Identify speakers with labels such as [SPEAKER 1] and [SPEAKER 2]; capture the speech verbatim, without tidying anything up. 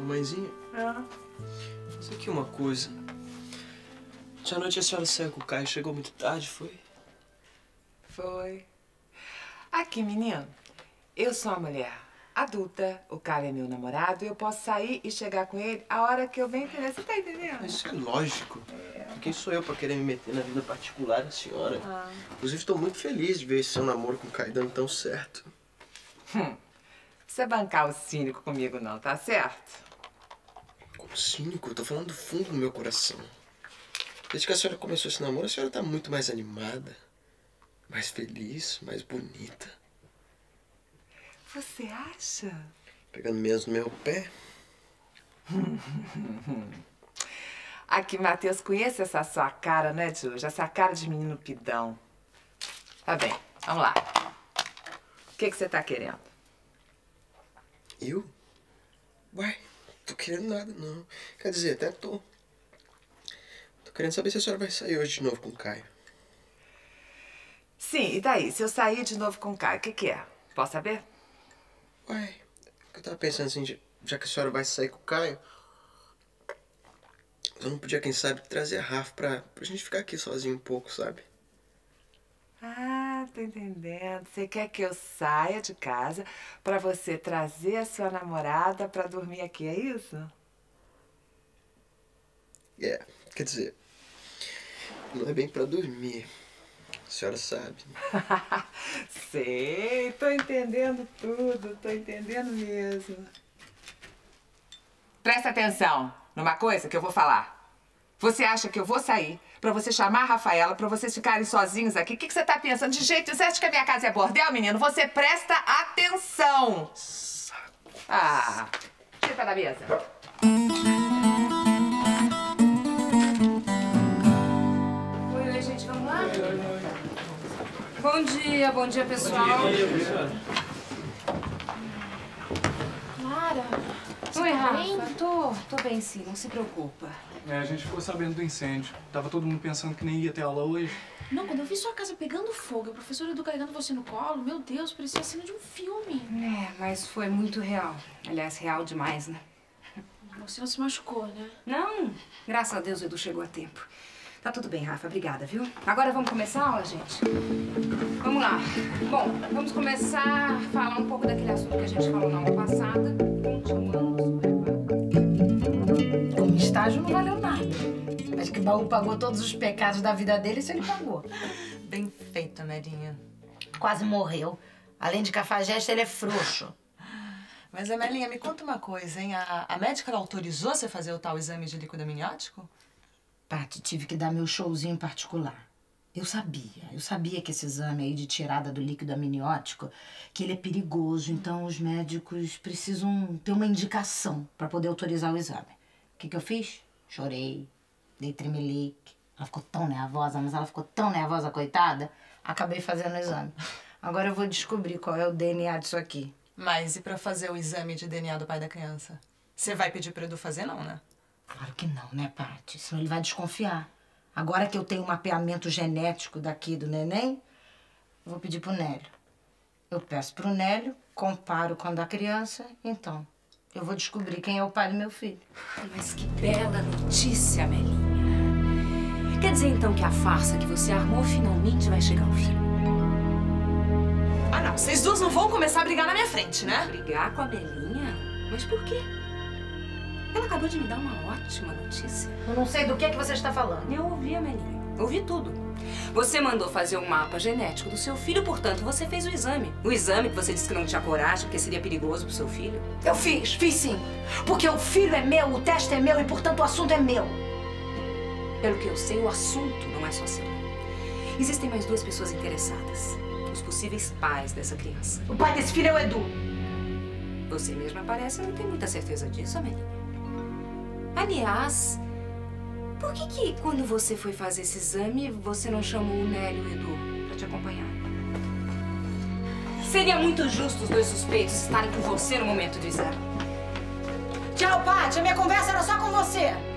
[SPEAKER 1] Mãezinha?
[SPEAKER 2] É.
[SPEAKER 1] Isso aqui é uma coisa. Ontem à noite a senhora saiu com o Caio, chegou muito tarde, foi?
[SPEAKER 2] Foi. Aqui, menino. Eu sou uma mulher adulta, o Caio é meu namorado, e eu posso sair e chegar com ele a hora que eu bem entender. Você tá entendendo?
[SPEAKER 1] Isso é lógico. É. Quem sou eu pra querer me meter na vida particular da senhora?
[SPEAKER 2] Ah.
[SPEAKER 1] Inclusive, tô muito feliz de ver esse seu namoro com o Caio dando tão certo.
[SPEAKER 2] Hum. Não precisa bancar o cínico comigo, não, tá certo?
[SPEAKER 1] Como cínico? Eu tô falando do fundo do meu coração. Desde que a senhora começou esse namoro, a senhora tá muito mais animada, mais feliz, mais bonita.
[SPEAKER 2] Você acha?
[SPEAKER 1] Pegando mesmo no meu pé.
[SPEAKER 2] Aqui, Matheus, conheço essa sua cara, né, Júlia? Essa cara de menino pidão. Tá bem, vamos lá. O que que você tá querendo?
[SPEAKER 1] Eu? Uai, tô querendo nada, não. Quer dizer, até tô. Tô querendo saber se a senhora vai sair hoje de novo com o Caio.
[SPEAKER 2] Sim, e daí? Se eu sair de novo com o Caio, o que que é? Posso saber?
[SPEAKER 1] Uai, eu tava pensando assim, já que a senhora vai sair com o Caio, eu não podia, quem sabe, trazer a Rafa pra, pra gente ficar aqui sozinho um pouco, sabe?
[SPEAKER 2] Ah, tô entendendo. Você quer que eu saia de casa pra você trazer a sua namorada pra dormir aqui, é isso?
[SPEAKER 1] É, quer dizer, não é bem pra dormir, a senhora sabe.
[SPEAKER 2] Sei, tô entendendo tudo, tô entendendo mesmo. Presta atenção numa coisa que eu vou falar. Você acha que eu vou sair pra você chamar a Rafaela, pra vocês ficarem sozinhos aqui? O que, que você tá pensando? De jeito, você acha que a minha casa é bordel, menino? Você presta atenção.
[SPEAKER 1] Saco.
[SPEAKER 2] Ah, senta na mesa.
[SPEAKER 3] Oi, oi, gente, vamos lá? Bom dia, bom dia, pessoal.
[SPEAKER 1] Bom dia, professora.
[SPEAKER 3] Clara. Oi, Rafa. Tô, tô bem sim, não se preocupa.
[SPEAKER 4] É, a gente ficou sabendo do incêndio. Tava todo mundo pensando que nem ia ter aula hoje.
[SPEAKER 3] Não, quando eu vi sua casa pegando fogo, a professora Edu carregando você no colo, meu Deus, parecia a cena de um filme.
[SPEAKER 5] É, mas foi muito real. Aliás, real demais, né?
[SPEAKER 3] Você não se machucou, né?
[SPEAKER 5] Não, graças a Deus o Edu chegou a tempo. Tá tudo bem, Rafa, obrigada, viu? Agora vamos começar a aula, gente? Vamos lá. Bom, vamos começar a falar um pouco daquele assunto que a gente falou na aula passada. Continuando sobre...
[SPEAKER 6] Como estágio não valeu nada. Acho que o baú pagou todos os pecados da vida dele, isso ele pagou.
[SPEAKER 7] Bem feito, Melinha.
[SPEAKER 6] Quase morreu. Além de cafajeste, ele é frouxo.
[SPEAKER 7] Mas, Amelinha, me conta uma coisa, hein? A, a médica, ela autorizou você fazer o tal exame de líquido amniótico?
[SPEAKER 6] Paty, tive que dar meu showzinho particular. Eu sabia, eu sabia que esse exame aí de tirada do líquido amniótico, que ele é perigoso, então os médicos precisam ter uma indicação para poder autorizar o exame. O que que eu fiz? Chorei, dei tremelique. Ela ficou tão nervosa, mas ela ficou tão nervosa, coitada, acabei fazendo o exame. Agora eu vou descobrir qual é o D N A disso aqui.
[SPEAKER 7] Mas e pra fazer o exame de D N A do pai da criança? Você vai pedir pro Edu fazer, não, né?
[SPEAKER 6] Claro que não, né, Paty? Senão ele vai desconfiar. Agora que eu tenho o mapeamento genético daqui do neném, eu vou pedir pro Nélio. Eu peço pro Nélio, comparo com a da criança, então eu vou descobrir quem é o pai do meu filho.
[SPEAKER 5] Mas que bela notícia, Melinha. Quer dizer, então, que a farsa que você armou finalmente vai chegar ao fim?
[SPEAKER 7] Ah, não. Vocês duas não vão começar a brigar na minha frente, né?
[SPEAKER 5] Brigar com a Melinha? Mas por quê? Ela acabou de me dar uma ótima notícia.
[SPEAKER 6] Eu não sei do que é que você está falando.
[SPEAKER 5] Eu ouvi a Melinha. Ouvi tudo. Você mandou fazer um mapa genético do seu filho, portanto, você fez o exame. O exame que você disse que não tinha coragem, porque seria perigoso pro seu filho.
[SPEAKER 6] Eu fiz, fiz sim. Porque o filho é meu, o teste é meu e, portanto, o assunto é meu.
[SPEAKER 5] Pelo que eu sei, o assunto não é só seu. Existem mais duas pessoas interessadas. Os possíveis pais dessa criança.
[SPEAKER 6] O pai desse filho é o Edu.
[SPEAKER 5] Você mesma parece não ter muita certeza disso, Amelinha. Aliás, por que que quando você foi fazer esse exame, você não chamou o Nélio e o Edu pra te acompanhar? Seria muito justo os dois suspeitos estarem com você no momento do exame.
[SPEAKER 6] Tchau, Paty. A minha conversa era só com você.